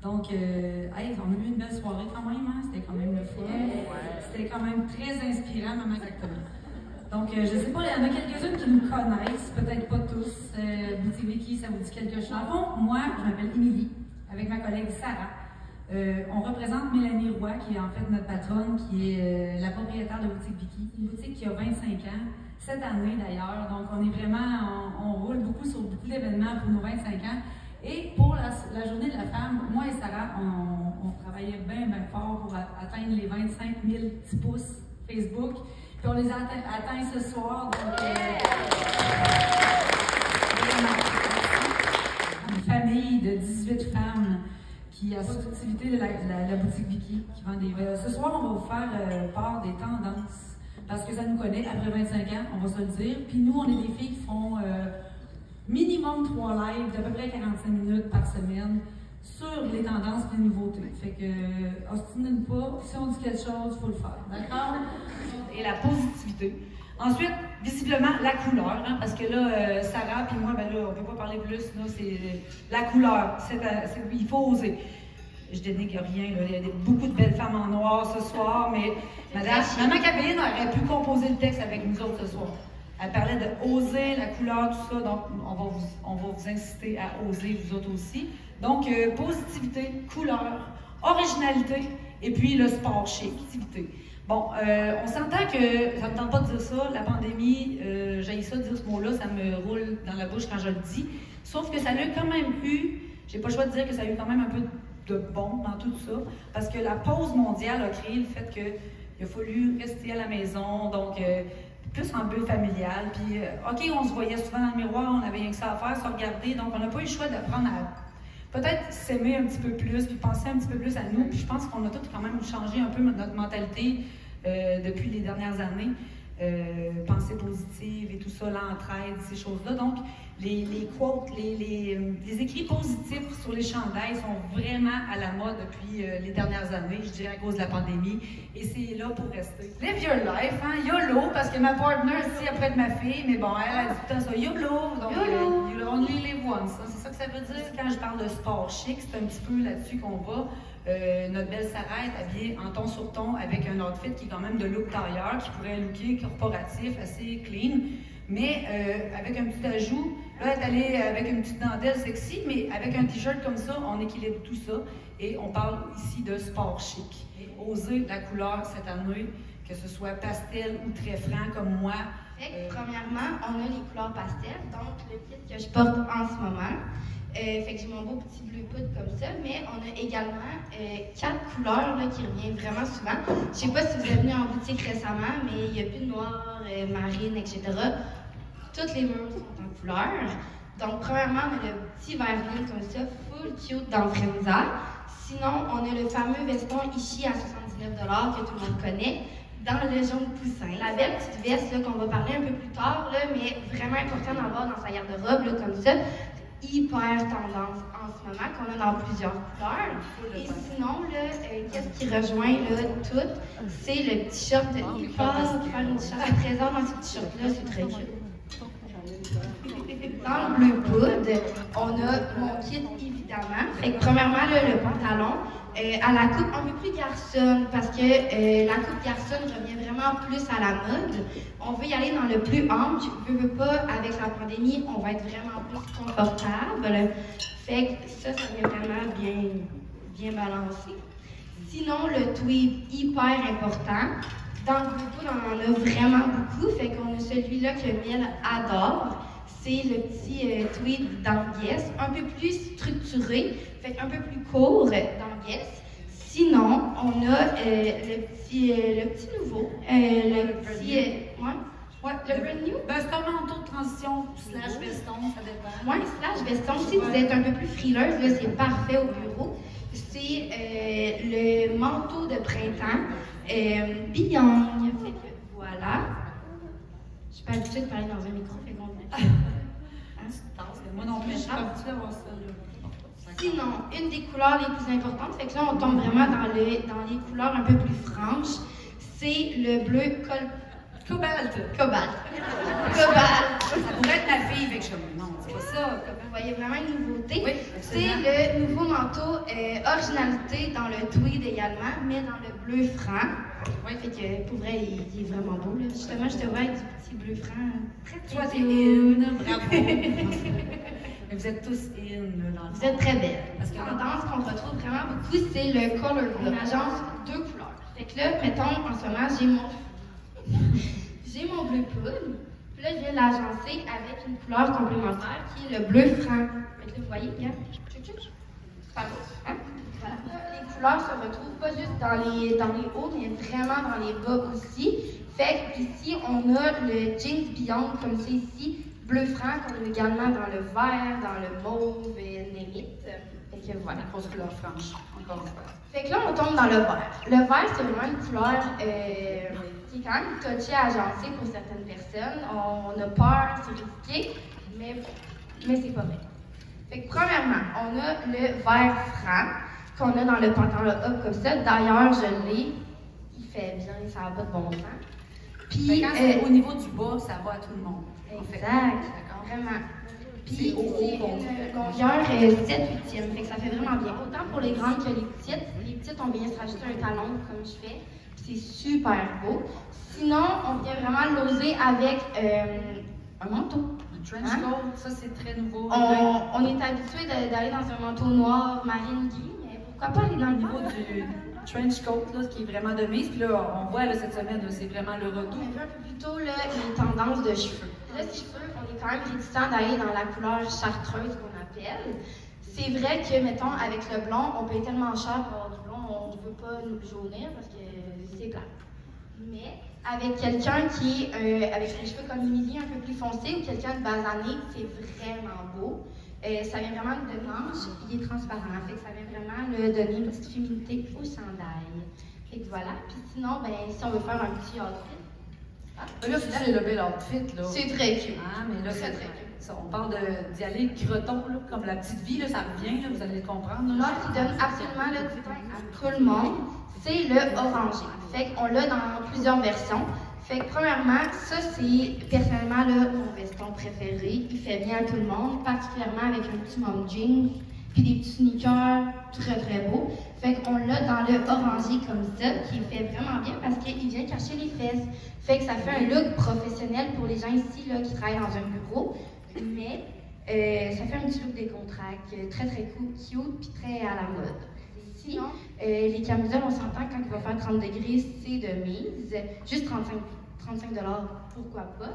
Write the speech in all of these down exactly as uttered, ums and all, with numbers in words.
Donc, euh, hey, on a eu une belle soirée quand même, hein? C'était quand même le fun. C'était quand même très inspirant, maman, exactement. Donc, euh, je ne sais pas, il y en a quelques-unes qui nous connaissent, peut-être pas tous. Euh, Boutique Vicky, ça vous dit quelque chose? En fond, moi, je m'appelle Émilie, avec ma collègue Sarah. Euh, on représente Mélanie Roy, qui est en fait notre patronne, qui est euh, la propriétaire de Boutique Vicky. Une boutique qui a vingt-cinq ans, cette année d'ailleurs. Donc, on est vraiment, on, on roule beaucoup sur beaucoup d'événements pour nos vingt-cinq ans. Et pour la, la journée de la femme, moi et Sarah, on, on travaillait bien, bien fort pour a, atteindre les vingt-cinq mille petits pouces Facebook. Puis on les a atteint, atteint ce soir. Donc, euh, une famille de dix-huit femmes qui a cette activité de la, la, la boutique Vicky qui vend des verres. Ce soir, on va vous faire euh, part des tendances parce que ça nous connaît après vingt-cinq ans, on va se le dire. Puis nous, on est des filles qui font euh, minimum trois lives d'à peu près quarante-cinq minutes par semaine sur les tendances et les nouveautés. Fait que, euh, ostinez pas, si on dit quelque chose, il faut le faire. D'accord? Et la positivité. Ensuite, visiblement, la couleur, hein, parce que là, euh, Sarah puis moi, ben là, on ne peut pas parler plus, là, c'est la couleur, c'est, c'est, il faut oser. Je dénigre rien, là, il y a des, beaucoup de belles femmes en noir ce soir, mais Madame, Maman Capéline aurait pu composer le texte avec nous autres ce soir. Elle parlait de oser, la couleur, tout ça, donc on va vous, on va vous inciter à oser, vous autres aussi. Donc, euh, positivité, couleur, originalité, et puis le sport chic, activité. Bon, euh, on s'entend que, ça ne me tente pas de dire ça, la pandémie, euh, j'ai ça de dire ce mot-là, ça me roule dans la bouche quand je le dis, sauf que ça a quand même eu, j'ai pas le choix de dire que ça a eu quand même un peu de bon dans tout ça, parce que la pause mondiale a créé le fait qu'il a fallu rester à la maison, donc euh, plus en bulle familiale, puis euh, OK, on se voyait souvent dans le miroir, on avait rien que ça à faire, se regarder, donc on n'a pas eu le choix d'apprendre à peut-être s'aimer un petit peu plus, puis penser un petit peu plus à nous, puis je pense qu'on a tous quand même changé un peu notre mentalité euh, depuis les dernières années, euh, pensée positive et tout ça, l'entraide, ces choses-là, donc les, les quotes, les, les, les écrits positifs sur les chandails sont vraiment à la mode depuis euh, les dernières années, je dirais à cause de la pandémie, et c'est là pour rester. Live your life, hein, YOLO, parce que ma partner ici après de ma fille, mais bon, elle a dit tout le temps ça, YOLO, donc YOLO. Euh, you only live once, hein, c'est ça que ça veut dire. Quand je parle de sport chic, c'est un petit peu là-dessus qu'on va. Euh, notre belle Sarah est habillée en ton sur ton avec un outfit qui est quand même de look tailleur, qui pourrait looker corporatif, assez clean, mais euh, avec un petit ajout. Là, elle est allée avec une petite dentelle sexy, mais avec un t-shirt comme ça, on équilibre tout ça et on parle ici de sport chic. Et oser la couleur cette année, que ce soit pastel ou très franc comme moi. Fait que, euh... premièrement, on a les couleurs pastel, donc le kit que je porte en ce moment. Euh, fait que j'ai mon beau petit bleu poudre comme ça, mais on a également euh, quatre couleurs là, qui reviennent vraiment souvent. Je sais pas si vous êtes venu en boutique récemment, mais il n'y a plus de noir, euh, marine, et cetera. Toutes les murs sont en couleur. Donc, premièrement, on a le petit vert bleu comme ça, full cute dans le Frenza. Sinon, on a le fameux veston Ishi à soixante-dix-neuf dollars que tout le monde connaît, dans le jaune poussin. La belle petite veste là, qu'on va parler un peu plus tard, là, mais vraiment important d'en avoir dans sa garde-robe, là, comme ça. Hyper tendance en ce moment, qu'on a dans plusieurs couleurs. Et sinon, là, euh, qu'est-ce qui rejoint là, tout, c'est le petit short de hyper, faire une chasse à trésor dans ce petit short-là, c'est très cute. Dans le bleu poudre, on a mon kit évidemment. Fait que premièrement, là, le pantalon euh, à la coupe un peu plus garçonne parce que euh, la coupe garçonne revient vraiment plus à la mode. On veut y aller dans le plus ample. Je veux pas, avec la pandémie, on va être vraiment plus confortable. Fait que ça, ça vient vraiment bien, bien balancé. Sinon, le tweed, hyper important. Dans le bleu poudre, on en a vraiment beaucoup. Fait qu'on a celui-là que Miel adore. C'est le petit euh, tweed dans Guess, un peu plus structuré, fait un peu plus court dans Guess. Sinon, on a euh, le, petit, euh, le petit nouveau, euh, le petit, euh, ouais, ouais, le brand new. Ben, c'est un manteau de transition slash veston, ça dépend. Ouais, slash veston. Si vous êtes un peu plus frileuse, là, c'est parfait au bureau. C'est euh, le manteau de printemps, euh, Biang. Fait que voilà. Je suis pas habituée de parler dans un micro, fait qu'on moi non plus, je suis pas habituée à voir ça. Là. Sinon, une des couleurs les plus importantes, fait que là, on tombe vraiment dans, le, dans les couleurs un peu plus franches, c'est le bleu col, Cobalt. Cobalt. Cobalt. Ça pourrait être ma fille, fait que je suis comme, non, c'est pas ça. Vous voyez vraiment une nouveauté. Oui, c'est le nouveau manteau euh, originalité dans le tweed également, mais dans le bleu franc. Oui, fait que pour vrai, il, il est vraiment beau. Là. Justement, je te vois avec du petit bleu franc. Très, très Toi, t'es in, bravo. Mais vous êtes tous in, là. Vous êtes très belles. Parce que tendance qu'on retrouve vraiment beaucoup, c'est le color block. On agence deux couleurs. Fait que là, mettons, en ce moment, j'ai mon j'ai mon bleu poudre. Puis là, je viens l'agencer avec une couleur complémentaire qui est le bleu franc. Fait que là, vous voyez, regarde. Tchou, tchou. Super beau. Hein? Voilà. Les couleurs se retrouvent pas juste dans les, dans les hauts, mais vraiment dans les bas aussi. Fait que ici, on a le Jeans Beyond, comme c'est ici, bleu franc, qu'on a également dans le vert, dans le mauve et limite. Fait que voilà. Grosse couleur franche, encore une fois. Fait que là, on tombe dans le vert. Le vert, c'est vraiment une couleur euh, qui est quand même touchée à agencer pour certaines personnes. On a peur, c'est risqué, mais, mais c'est pas vrai. Fait que premièrement, on a le vert franc qu'on a dans le pantalon up comme ça. D'ailleurs, je l'ai. Il fait bien, ça n'a pas de bon sens. Puis, quand c'est euh, au niveau du bas, ça va à tout le monde. Exact, d'accord, vraiment. Puis c'est une longueur euh, sept huitième, fait que ça fait vraiment bien. Autant pour les grandes que les petites. Les petites, on vient se rajouter un talon comme je fais. C'est super beau. Sinon, on vient vraiment l'oser avec euh, un manteau. Un trench coat, hein? Ça c'est très nouveau. On, on est habitué d'aller dans un manteau noir, marine gris, mais pourquoi pas aller dans le niveau du trench coat, là, ce qui est vraiment de mise. Puis là, on voit là, cette semaine, c'est vraiment le retour. On a vu un peu plus tôt là, les tendances de cheveux. Là, les cheveux, on est quand même réticent d'aller dans la couleur chartreuse qu'on appelle. C'est vrai que, mettons, avec le blond, on paye tellement cher pour avoir du blond, on ne veut pas nous jaunir parce que c'est plat. Mais avec quelqu'un qui, euh, avec les cheveux comme Émilie, un peu plus foncés, ou quelqu'un de basané, c'est vraiment beau. Euh, ça vient vraiment de blanche, il est transparent, fait que ça vient vraiment le donner une petite féminité au chandail. Fait que voilà. Puis sinon, ben, si on veut faire un petit outfit. Ah, là, c'est le bel outfit, là. C'est très cute. Ah, mais là, c'est très cute. On parle d'y aller creton, là, comme la petite vie, là, ça revient, là, vous allez le comprendre. Là, qui donne absolument le du teint à tout le monde, c'est le orangé. Fait qu'on l'a dans plusieurs versions. Fait que premièrement, ça c'est personnellement là, mon veston préféré. Il fait bien à tout le monde, particulièrement avec un petit mom jean, puis des petits sneakers, très très beau. Fait qu'on l'a dans le orangé comme ça, qui fait vraiment bien parce qu'il vient cacher les fesses. Fait que ça fait un look professionnel pour les gens ici là, qui travaillent dans un bureau, mais euh, ça fait un petit look décontracté, très très cool, cute, puis très à la mode. Ici, euh, les camisoles, on s'entend quand il va faire trente degrés, c'est de mise, juste trente-cinq dollars, pourquoi pas.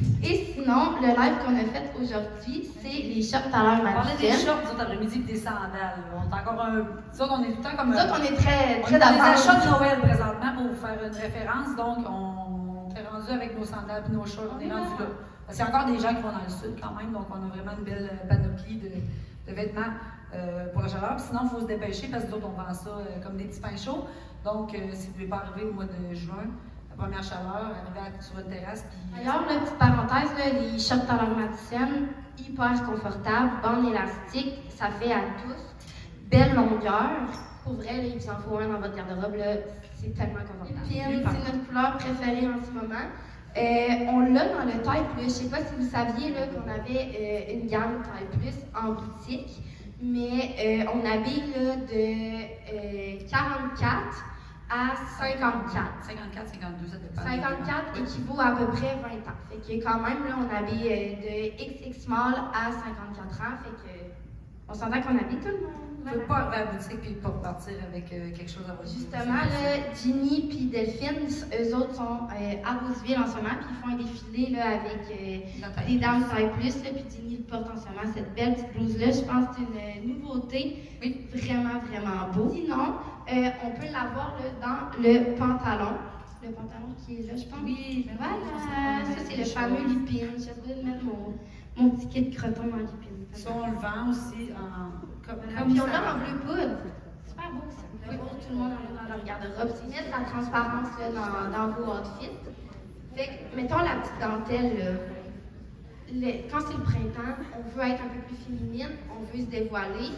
Et sinon, le live qu'on a fait aujourd'hui, c'est les shorts à l'heure matin. On parlait des shorts, nous autres, après-midi, et des sandales. On est encore un... Nous autres, on est tout le temps comme... Nous autres, on est très, très on est dans les d'avance. achats de Noël, présentement, pour vous faire une référence. Donc, on est rendu avec nos sandales et nos shorts. On est rendu là. Parce qu'il y a encore des gens qui vont dans le sud, quand même. Donc, on a vraiment une belle panoplie de, de vêtements euh, pour la chaleur. Puis sinon, il faut se dépêcher, parce que d'autres, on vend ça euh, comme des petits pains chauds. Donc, euh, si vous ne pouvez pas arriver au mois de juin, la première chaleur, arriver sur une terrasse. Puis... D'ailleurs, la petite parenthèse, là, les shorts à l'heure maticienne, hyper confortables, bande élastique, ça fait à tous. Belle longueur. Pour vrai, là, il vous en faut un dans votre garde-robe, c'est tellement confortable. C'est notre couleur préférée en ce moment. Euh, on l'a dans le taille plus. Je ne sais pas si vous saviez qu'on avait euh, une gamme taille plus en boutique, mais euh, on habille là, de euh, quarante-quatre à cinquante-quatre. cinquante-quatre, cinquante-deux, ça dépend. cinquante-quatre équivaut à, à peu près vingt ans. Fait que quand même, là, on habille euh, de X X small à cinquante-quatre ans. Fait que on s'entend qu'on habille tout le monde. Vous ne pouvez pas arriver à la boutique et pas repartir avec euh, quelque chose à votre Justement, là, Ginny et Delphine, eux autres sont euh, à Roseville en ce moment, puis ils font un défilé là, avec euh, des dames taille plus, là, puis Ginny le porte en ce moment, cette belle petite blouse-là. Je pense que c'est une nouveauté, oui, vraiment, vraiment beau. Sinon, euh, on peut l'avoir là, dans le pantalon. Le pantalon qui est là, je pense. Oui, voilà. Ça, c'est le fameux lipine. J'ai oublié de mettre mon, mon petit kit croton en lipine. Ça, on le vend aussi en... Comme, comme puis on l'a en bleu poudre. Super beau, ça. Oui. Tout le monde en a dans leur garde-robe. C'est mettre la transparence là, dans, dans vos outfits. Fait que, mettons la petite dentelle, là. Le, quand c'est le printemps, on veut être un peu plus féminine, on veut se dévoiler.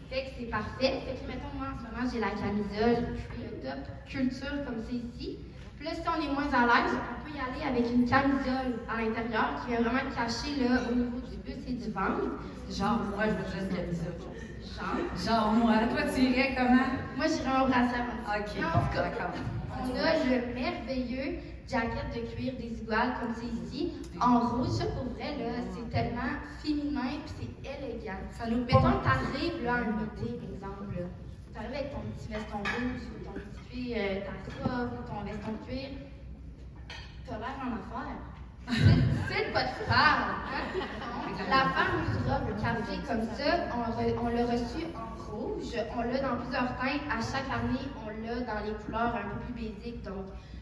Fait que c'est parfait. Fait que, mettons, moi, en ce moment, j'ai la camisole, le top culture, comme c'est ici. Puis là, si on est moins à l'aise, on peut y aller avec une camisole à l'intérieur qui vient vraiment cacher là, au niveau du buste et du ventre. Genre, moi, je veux juste une camisole. Genre. Genre, moi, toi, tu irais comment? Moi, j'irais un brassard. Ok, non, bon, d'accord. On a le merveilleux jacket de cuir des iguales, comme c'est ici, en rouge. Ça, pour vrai, là, c'est tellement féminin puis c'est élégant. Ça nous Mettons que t'arrives là, à un meeting, par exemple, là. T'arrives avec ton petit veston rouge ou ton petit cuir, euh, ta robe ou ton veston de cuir. T'as l'air en affaire. C'est de quoi tu parles. Hein? La fameuse robe café comme ça, on, re, on l'a reçue en rouge. On l'a dans plusieurs teintes. À chaque année, on l'a dans les couleurs un peu plus basiques, donc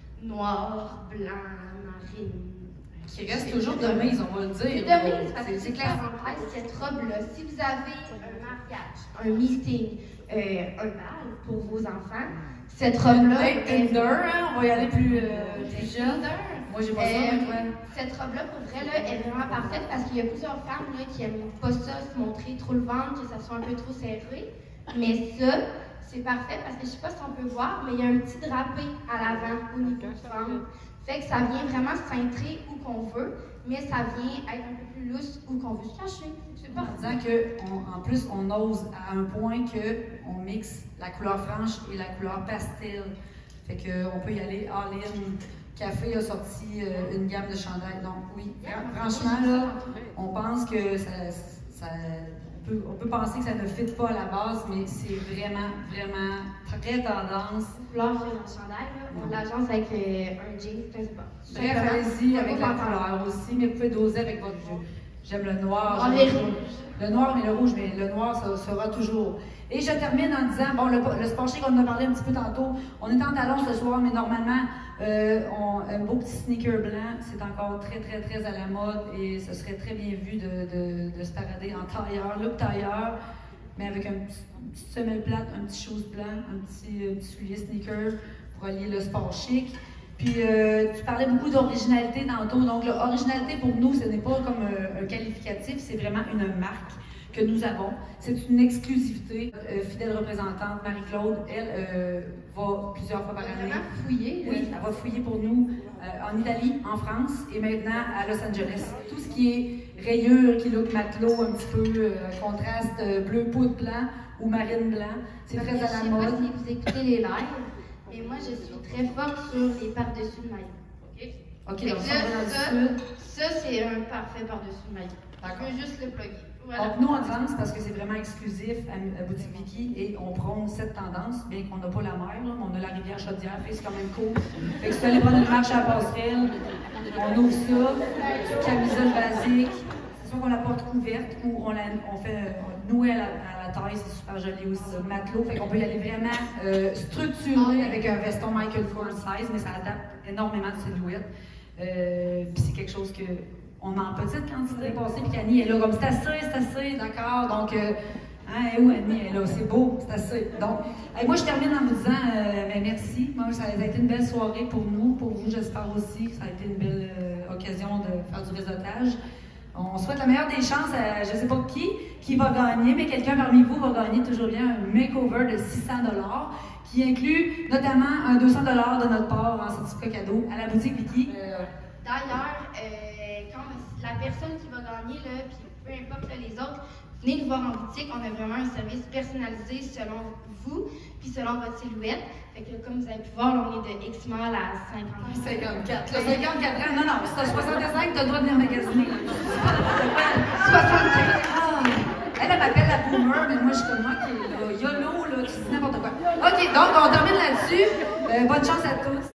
noir, blanc, marine. Qui reste toujours de mise, on va le dire. C'est de mise, parce que c'est c'est clair. parenthèse, cette robe-là, si vous avez un mariage, un meeting, euh, un bal pour vos enfants, cette robe-là Hey, est Tinder, hein, on va y aller plus, euh, plus jeune. Tinder. Moi, j'ai pas ça, Euh, mais toi. Cette robe-là, pour vrai, là, est vraiment parfaite parce qu'il y a plusieurs femmes là, qui aiment pas ça, se montrer trop le ventre, que ça soit un peu trop serré. Mais ça, c'est parfait parce que je sais pas si on peut voir, mais il y a un petit drapé à l'avant au niveau du ventre. Fait que ça vient vraiment cintrer où qu'on veut, mais ça vient être un peu plus lousse où qu'on veut se cacher. C'est pas En disant qu'en plus, on ose à un point qu'on mixe la couleur franche et la couleur pastel. Fait qu'on peut y aller all-in. Café a sorti euh, une gamme de chandails. Donc oui, franchement, là, on pense que ça, ça on, peut, on peut penser que ça ne fit pas à la base, mais c'est vraiment, vraiment très tendance. couleur sur le chandail, là, on l'agence avec euh, un jean, je sais pas. Bref, allez-y avec la couleur aussi, mais vous pouvez doser avec votre jeu. J'aime le noir. On est rouge. Le noir, mais le rouge, mais le noir, ça sera toujours. Et je termine en disant, bon, le, le sport chic, on en a parlé un petit peu tantôt. On est en talons ce soir, mais normalement, euh, on, un beau petit sneaker blanc, c'est encore très, très, très à la mode et ce serait très bien vu de, de, de se parader en tailleur, look tailleur, mais avec un petit, une petite semelle plate, un petit chose blanc, un petit, un petit soulier sneaker pour allier le sport chic. Puis, euh, tu parlais beaucoup d'originalité tantôt. Donc, l'originalité pour nous, ce n'est pas comme euh, un qualificatif, c'est vraiment une marque que nous avons. C'est une exclusivité. Euh, fidèle représentante, Marie-Claude, elle euh, va plusieurs fois par année. Vraiment fouiller. Oui, elle va fouiller pour nous euh, en Italie, en France et maintenant à Los Angeles. Tout ce qui est rayures, qui look matelot, un petit peu euh, contraste euh, bleu poudre blanc ou marine blanc, c'est très à la mode. Je ne sais pas si vous écoutez les lives, mais moi je suis très forte sur les par-dessus de maillot. OK? OK, Fait donc que ça, là, on va dans ça, le sud. ça c'est un parfait par-dessus de maillot. Je veux juste le plugger. Voilà. Donc, nous, on danse parce que c'est vraiment exclusif à, à Boutique Vicky et on prône cette tendance, bien qu'on n'a pas la mer, là, mais on a la rivière Chaudière, fait c'est quand même cool. Fait que si tu aller prendre une marche à la passerelle, on ouvre ça, camisole basique, c'est sûr qu'on la porte couverte ou on, la, on fait on nouer à la, à la taille, c'est super joli aussi, matelot, fait qu'on peut y aller vraiment euh, structuré avec un veston Michael Kors size, mais ça adapte énormément de silhouette. Euh, Puis c'est quelque chose que on a en petite quantité passée, puis qu'Annie est là comme c'est assez, c'est assez, d'accord. Donc, euh, hein, et où Annie est là, c'est beau, c'est assez. Donc, hey, moi je termine en vous disant euh, ben, merci. Moi, ça a été une belle soirée pour nous, pour vous, j'espère aussi. Ça a été une belle euh, occasion de faire du réseautage. On souhaite la meilleure des chances à je ne sais pas qui, qui va gagner, mais quelqu'un parmi vous va gagner toujours bien un makeover de six cents dollars qui inclut notamment un deux cents dollars de notre part en certificat cadeau à la boutique Vicky. Euh, D'ailleurs, euh, quand la personne qui va gagner, là, puis peu importe là, les autres, venez nous voir en boutique. On a vraiment un service personnalisé selon vous, puis selon votre silhouette. Fait que là, comme vous avez pu voir, là, on est de X mall à cinquante. cinquante-quatre. Là, cinquante-quatre ans. Non, non, si t'as soixante-cinq, t'as le droit de venir magasiner. soixante-quinze. Ah, elle, elle m'appelle la boomer, mais moi, je suis comme moi qui est là. YOLO, là, tu dis n'importe quoi. OK, donc, on termine là-dessus. Euh, bonne chance à tous.